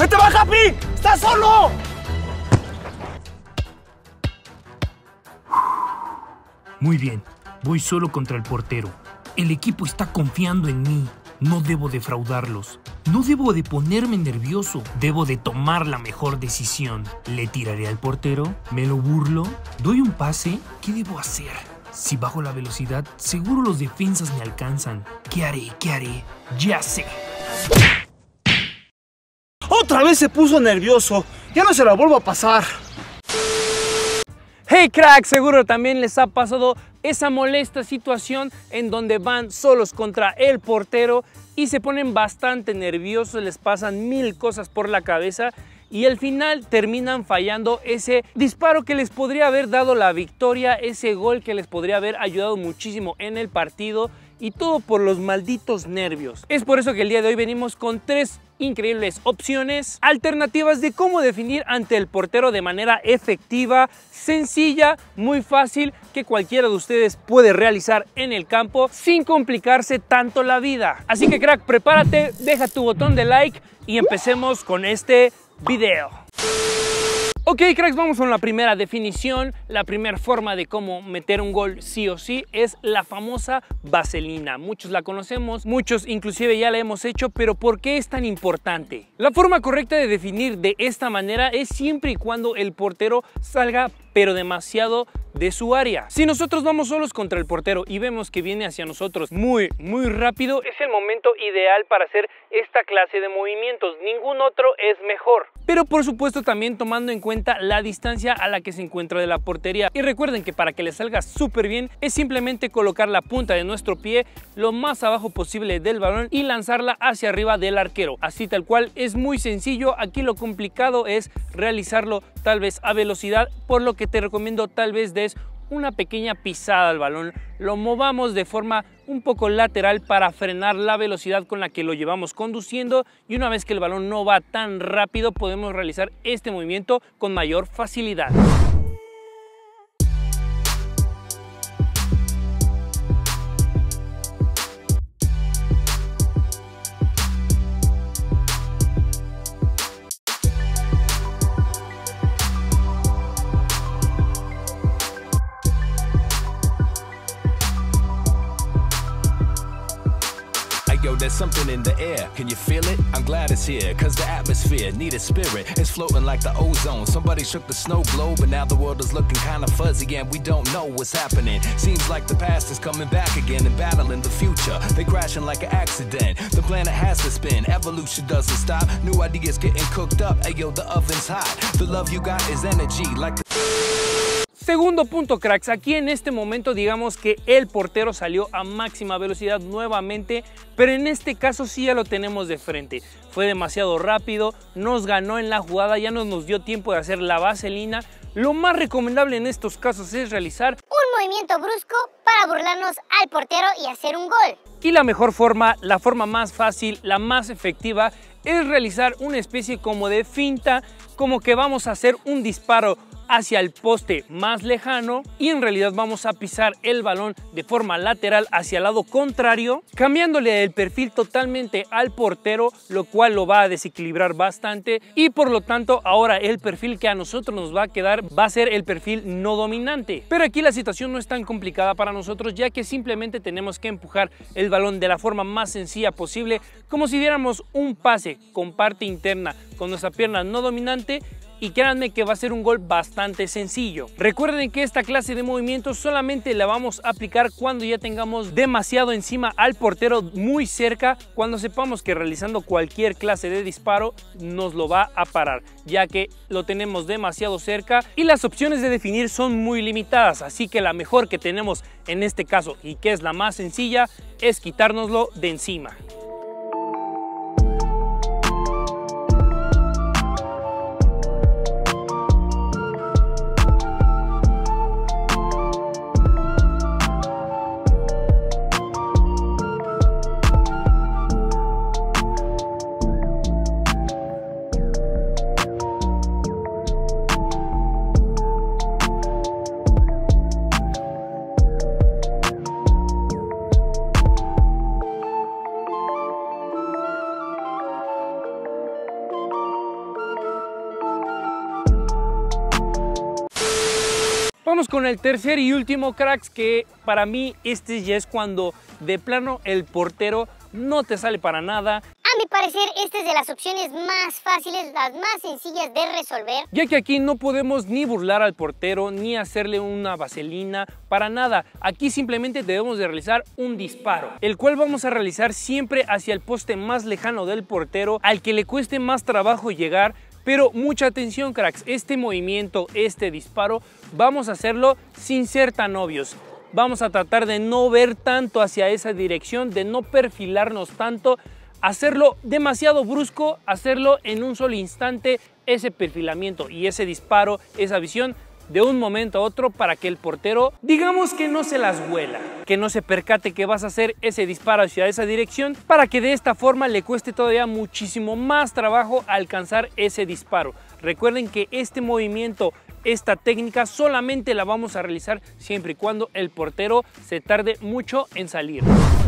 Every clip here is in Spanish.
¡Ahí te va, Happy! ¡Estás solo! Muy bien, voy solo contra el portero. El equipo está confiando en mí. No debo defraudarlos. No debo de ponerme nervioso. Debo de tomar la mejor decisión. ¿Le tiraré al portero? ¿Me lo burlo? ¿Doy un pase? ¿Qué debo hacer? Si bajo la velocidad, seguro los defensas me alcanzan. ¿Qué haré? ¿Qué haré? ¡Ya sé! Otra vez se puso nervioso. Ya no se la vuelvo a pasar. Hey crack, seguro también les ha pasado esa molesta situación en donde van solos contra el portero y se ponen bastante nerviosos, les pasan mil cosas por la cabeza y al final terminan fallando ese disparo que les podría haber dado la victoria, ese gol que les podría haber ayudado muchísimo en el partido, y todo por los malditos nervios. Es por eso que el día de hoy venimos con 3 increíbles opciones alternativas de cómo definir ante el portero de manera efectiva, sencilla, muy fácil, que cualquiera de ustedes puede realizar en el campo sin complicarse tanto la vida. Así que crack, prepárate, deja tu botón de like y empecemos con este video. Ok cracks, vamos con la primera definición. La primera forma de cómo meter un gol sí o sí es la famosa vaselina. Muchos la conocemos, muchos inclusive ya la hemos hecho, pero ¿por qué es tan importante? La forma correcta de definir de esta manera es siempre y cuando el portero salga pero demasiado de su área. Si nosotros vamos solos contra el portero y vemos que viene hacia nosotros muy rápido, es el momento ideal para hacer esta clase de movimientos. Ningún otro es mejor. Pero por supuesto también tomando en cuenta la distancia a la que se encuentra de la portería. Y recuerden que para que le salga súper bien es simplemente colocar la punta de nuestro pie lo más abajo posible del balón y lanzarla hacia arriba del arquero. Así tal cual, es muy sencillo. Aquí lo complicado es realizarlo tal vez a velocidad, por lo que te recomiendo tal vez des una pequeña pisada al balón, lo movamos de forma un poco lateral para frenar la velocidad con la que lo llevamos conduciendo, y una vez que el balón no va tan rápido podemos realizar este movimiento con mayor facilidad. Yo, there's something in the air. Can you feel it? I'm glad it's here, cause the atmosphere need a spirit. It's floating like the ozone. Somebody shook the snow globe and now the world is looking kinda fuzzy and we don't know what's happening. Seems like the past is coming back again and battling the future. They crashing like an accident. The planet has to spin. Evolution doesn't stop. New ideas getting cooked up. Hey yo, the oven's hot. The love you got is energy like the... Segundo punto cracks, aquí en este momento digamos que el portero salió a máxima velocidad nuevamente, pero en este caso sí ya lo tenemos de frente. Fue demasiado rápido, nos ganó en la jugada, ya no nos dio tiempo de hacer la vaselina. Lo más recomendable en estos casos es realizar un movimiento brusco para burlarnos al portero y hacer un gol. Y la mejor forma, la forma más fácil, la más efectiva, es realizar una especie como de finta, como que vamos a hacer un disparo hacia el poste más lejano y en realidad vamos a pisar el balón de forma lateral hacia el lado contrario, cambiándole el perfil totalmente al portero, lo cual lo va a desequilibrar bastante y por lo tanto ahora el perfil que a nosotros nos va a quedar va a ser el perfil no dominante. Pero aquí la situación no es tan complicada para nosotros, ya que simplemente tenemos que empujar el balón de la forma más sencilla posible, como si diéramos un pase con parte interna con nuestra pierna no dominante, y créanme que va a ser un gol bastante sencillo. Recuerden que esta clase de movimientos solamente la vamos a aplicar cuando ya tengamos demasiado encima al portero, muy cerca, cuando sepamos que realizando cualquier clase de disparo nos lo va a parar, ya que lo tenemos demasiado cerca y las opciones de definir son muy limitadas, así que la mejor que tenemos en este caso, y que es la más sencilla, es quitárnoslo de encima. Vamos con el tercer y último, cracks, que para mí este ya es cuando de plano el portero no te sale para nada. A mi parecer, esta es de las opciones más fáciles, las más sencillas de resolver. Ya que aquí no podemos ni burlar al portero, ni hacerle una vaselina, para nada. Aquí simplemente debemos de realizar un disparo, el cual vamos a realizar siempre hacia el poste más lejano del portero, al que le cueste más trabajo llegar. Pero mucha atención, cracks, este movimiento, este disparo, vamos a hacerlo sin ser tan obvios. Vamos a tratar de no ver tanto hacia esa dirección, de no perfilarnos tanto, hacerlo demasiado brusco, hacerlo en un solo instante, ese perfilamiento y ese disparo, esa visión de un momento a otro, para que el portero, digamos que no se las huela, que no se percate que vas a hacer ese disparo hacia esa dirección, para que de esta forma le cueste todavía muchísimo más trabajo alcanzar ese disparo. Recuerden que este movimiento, esta técnica solamente la vamos a realizar siempre y cuando el portero se tarde mucho en salir.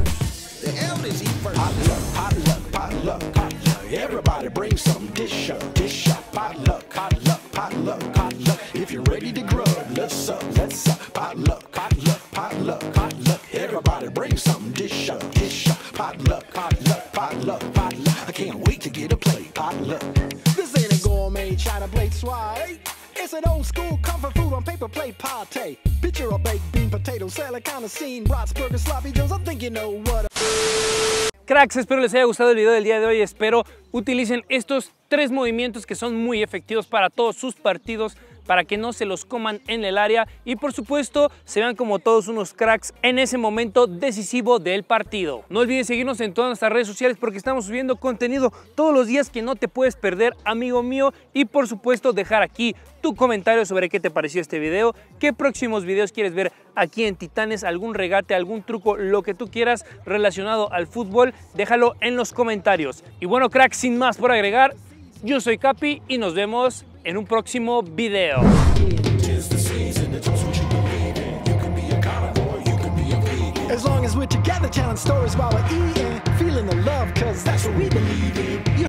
Everybody bring some dish up, potluck, potluck, potluck, potluck. If you're ready to grub, let's up, potluck, potluck, potluck, potluck. Everybody bring some dish up, potluck, potluck, potluck, potluck. I can't wait to get a plate, potluck. This ain't a gourmet China plate swai. It's an old school comfort food on paper plate pate. Picture a baked bean, potato salad kind of scene, brats, burgers, sloppy joes. I think you know what. Cracks, espero les haya gustado el video del día de hoy. Espero utilicen estos 3 movimientos que son muy efectivos para todos sus partidos, para que no se los coman en el área y por supuesto se vean como todos unos cracks en ese momento decisivo del partido. No olvides seguirnos en todas nuestras redes sociales porque estamos subiendo contenido todos los días que no te puedes perder, amigo mío, y por supuesto dejar aquí tu comentario sobre qué te pareció este video, qué próximos videos quieres ver aquí en Titanes, algún regate, algún truco, lo que tú quieras relacionado al fútbol, déjalo en los comentarios. Y bueno, cracks, sin más por agregar, yo soy Capi y nos vemos en un próximo video. As long as we're together telling stories while we're eating, feeling the love, cause that's what we believe in.